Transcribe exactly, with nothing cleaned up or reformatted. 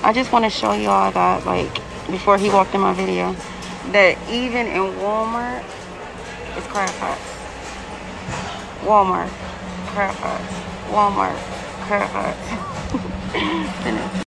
I just want to show y'all that, like, before he walked in my video, that even in Walmart, it's crab pots. Walmart, crab pots. Walmart, crab pots.